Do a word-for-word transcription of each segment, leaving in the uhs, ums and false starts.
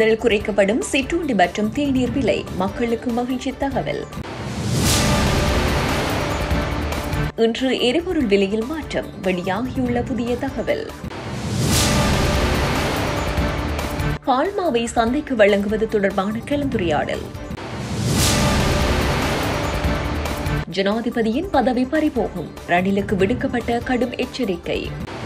முதல் குறைக்கப்படும் சிற்றுண்டி மற்றும் தேநீர் விலை, மக்களுக்கு மகிழ்ச்சி தகவல். இன்று எரிபொருள் விலையில் மாற்றம், வெளியாகியுள்ள புதிய தகவல். பால்மாவை சந்தைக்கு வழங்குவது தொடர்பான கலந்துரையாடல். ஜனாதிபதியின் பதவி பறிபோகும், ரணிலுக்கு விடுக்கப்பட்ட கடும் எச்சரிக்கை.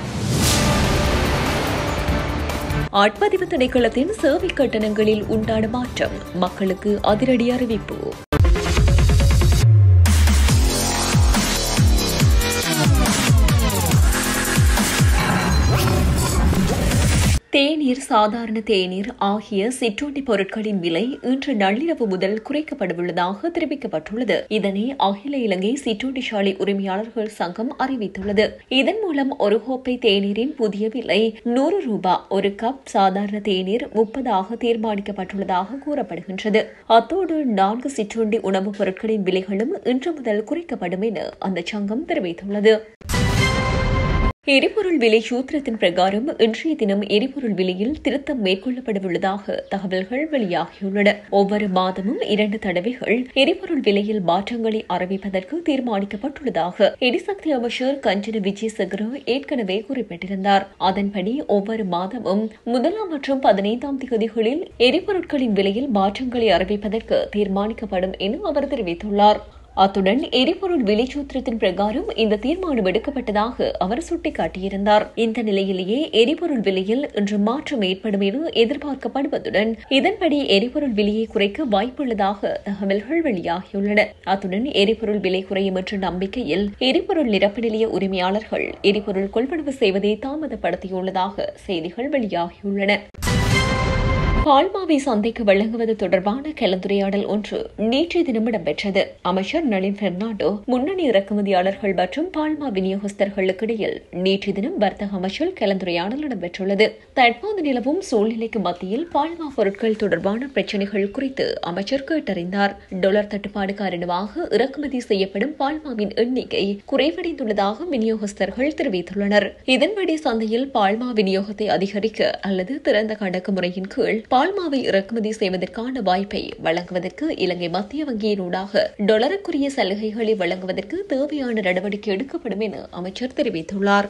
ஆட்பதிவு திணைக்களத்தின் சேவை கட்டணங்களில் உண்டான மாற்றம், மக்களுக்கு அதிரடி அறிவிப்பு. தேநீர், சாதாரண தேநீர் ஆகிய சிற்றுண்டி பொருட்களின் விலை இன்று நள்ளிரவு முதல் குறைக்கப்படவுள்ளதாக தெரிவிக்கப்பட்டுள்ளது. இதனை அகில இலங்கை சிற்றுண்டிசாலை உரிமையாளர்கள் சங்கம் அறிவித்துள்ளது. இதன் மூலம் ஒரு கோப்பை தேநீரின் புதிய விலை நூறு ரூபாய், ஒரு கப் சாதாரண தேநீர் முப்பதாக தீர்மானிக்கப்பட்டுள்ளதாக கூறப்படுகின்றது. அத்தோடு நான்கு சிற்றுண்டி உணவுப் பொருட்களின் விலைகளும் இன்று முதல் குறைக்கப்படும் என அந்த சங்கம் தெரிவித்துள்ளது. எரிபொருள் விலை சூத்திரத்தின் பிரகாரம் இன்றைய தினம் எரிபொருள் விலையில் திருத்தம் மேற்கொள்ளப்படவுள்ளதாக தகவல்கள் வெளியாகியுள்ளன. ஒவ்வொரு மாதமும் இரண்டு தடவைகள் எரிபொருள் விலையில் மாற்றங்களை அறிவிப்பதற்கு தீர்மானிக்கப்பட்டுள்ளதாக எரிசக்தி அமைச்சர் கஞ்சன விஜயசேகர ஏற்கனவே குறிப்பிட்டிருந்தார். அதன்படி ஒவ்வொரு மாதமும் முதலாம் மற்றும் பதினைந்தாம் தேதிகளில் எரிபொருட்களின் விலையில் மாற்றங்களை அறிவிப்பதற்கு தீர்மானிக்கப்படும் என அவர் தெரிவித்துள்ளார். அத்துடன் எரிபொருள் விலை சூத்திரத்தின் பிரகாரம் இந்த தீர்மானம் எடுக்கப்பட்டதாக அவர் சுட்டிக்காட்டியிருந்தார். இந்த நிலையிலேயே எரிபொருள் விலையில் இன்று மாற்றம் ஏற்படும் என எதிர்பார்க்கப்படுவதுடன் இதன்படி எரிபொருள் விலையை குறைக்க வாய்ப்புள்ளதாக தகவல்கள் வெளியாகியுள்ளன. அத்துடன் எரிபொருள் விலை குறையும் என்ற நம்பிக்கையில் எரிபொருள் நிரப்பு நிலைய உரிமையாளர்கள் எரிபொருள் கொள்வனவு செய்வதை தாமதப்படுத்தியுள்ளதாக செய்திகள் வெளியாகியுள்ளன. பால்மாவை சந்தைக்கு வழங்குவது தொடர்பான கலந்துரையாடல் ஒன்று நேற்றைய தினம் இடம்பெற்றது. அமைச்சர் நளின் பெர்னாண்டோ, முன்னணி இறக்குமதியாளர்கள் மற்றும் பால்மா விநியோகஸ்தர்களுக்கு இடையில் நேற்றைய தினம் வர்த்தக அமைச்சர் கலந்துரையாடல் இடம்பெற்றுள்ளது. தற்போது நிலவும் சூழ்நிலைக்கு மத்தியில் பால்மா பொருட்கள் தொடர்பான பிரச்சினைகள் குறித்து அமைச்சர் கேட்டறிந்தார். டாலர் தட்டுப்பாடு காரணமாக இறக்குமதி செய்யப்படும் பால்மாவின் எண்ணிக்கை குறைவடைந்துள்ளதாக விநியோகஸ்தர்கள் தெரிவித்துள்ளனர். இதன்படி சந்தையில் பால்மா விநியோகத்தை அதிகரிக்க அல்லது திறந்த கணக்கு முறையின் கீழ் பால்மாவை இறக்குமதி செய்வதற்கான வாய்ப்பை வழங்குவதற்கு இலங்கை மத்திய வங்கியினூடாக டாலருக்குரிய சலுகைகளை வழங்குவதற்கு தேவையான நடவடிக்கை எடுக்கப்படும் என அமைச்சர் தெரிவித்துள்ளார்.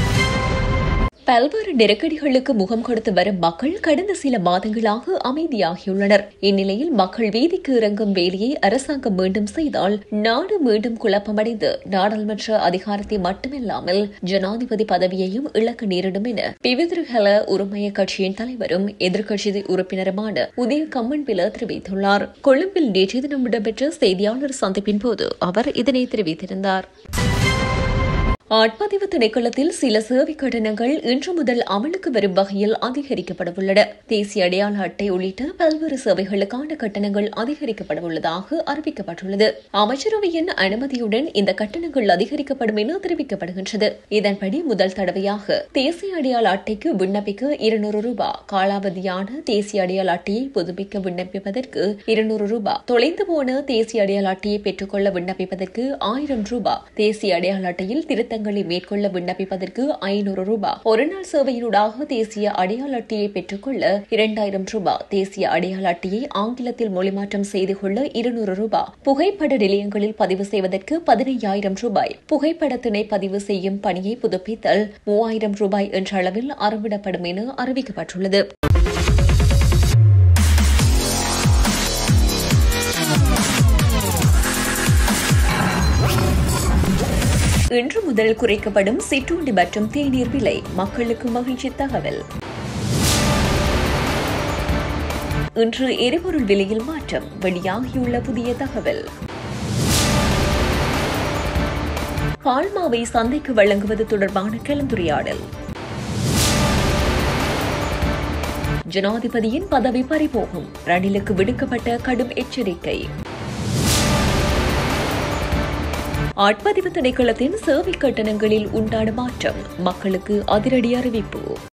பல்வேறு நெருக்கடிகளுக்கு முகம் கொடுத்து வரும் மக்கள் கடந்த சில மாதங்களாக அமைதியாகியுள்ளனர். இந்நிலையில் மக்கள் வீதிக்கு இறங்கும் வேலையை அரசாங்கம் மீண்டும் செய்தால் நாடு மீண்டும் குழப்பமடைந்து நாடாளுமன்ற அதிகாரத்தை மட்டுமில்லாமல் ஜனாதிபதி பதவியையும் இழக்க நேரிடும் என பிவித்ருஹல உரிமைய கட்சியின் தலைவரும் எதிர்க்கட்சி உறுப்பினருமான உதய கம்மன்பில தெரிவித்துள்ளார். கொழும்பில் நேற்றைய தினம் இடம்பெற்ற செய்தியாளர் சந்திப்பின் போது அவர் இதனை தெரிவித்திருந்தார். ஆட்பதிவு திணைக்களத்தில் சில சேவை கட்டணங்கள் இன்று முதல் அமலுக்கு வரும் வகையில் அதிகரிக்கப்படவுள்ளன. தேசிய அடையாள அட்டை உள்ளிட்ட பல்வேறு சேவைகளுக்கான கட்டணங்கள் அதிகரிக்கப்படவுள்ளதாக அறிவிக்கப்பட்டுள்ளது. அமைச்சரவையின் அனுமதியுடன் இந்த கட்டணங்கள் அதிகரிக்கப்படும் என தெரிவிக்கப்படுகின்றது. இதன்படி முதல் தடவையாக தேசிய அடையாள அட்டைக்கு விண்ணப்பிக்க இருநூறு ரூபாய், காலாவதியான தேசிய அடையாள அட்டையை புதுப்பிக்க விண்ணப்பிப்பதற்கு இருநூறு ரூபாய், தொலைந்து போன தேசிய அடையாள அட்டையை பெற்றுக்கொள்ள விண்ணப்பிப்பதற்கு ஆயிரம் ரூபாய், தேசிய அடையாள அட்டையில் திருத்த மேற்கொள்ள விண்ணப்பிப்பதற்கு ஐநூறு ரூபாய், ஒருநாள் சேவையினூடாக தேசிய அடையாள அட்டையை பெற்றுக்கொள்ள இரண்டாயிரம் ரூபாய், தேசிய அடையாள அட்டையை ஆங்கிலத்தில் மொழிமாற்றம் செய்து கொள்ள இருநூறு ரூபாய், புகைப்பட நிலையங்களில் பதிவு செய்வதற்கு பதினையாயிரம் ரூபாய், புகைப்படத்தினை பதிவு செய்யும் பணியை புதுப்பித்தல் மூவாயிரம் ரூபாய் என்ற அளவில் அறவிடப்படும் என அறிவிக்கப்பட்டுள்ளது. இன்று முதல் குறைக்கப்படும் சிற்றுண்டி மற்றும் தேநீர் விலை, மக்களுக்கு மகிழ்ச்சி தகவல். இன்று எரிபொருள் விலையில் மாற்றம், வெளியாகியுள்ள புதிய தகவல். பால்மாவை சந்தைக்கு வழங்குவது தொடர்பான கலந்துரையாடல். ஜனாதிபதியின் பதவி பறிபோகும், ரணிலுக்கு விடுக்கப்பட்ட கடும் எச்சரிக்கை. ஆட்பதிவு திணைக்களத்தின் சேவை கட்டணங்களில் உண்டான மாற்றம், மக்களுக்கு அதிரடி அறிவிப்பு.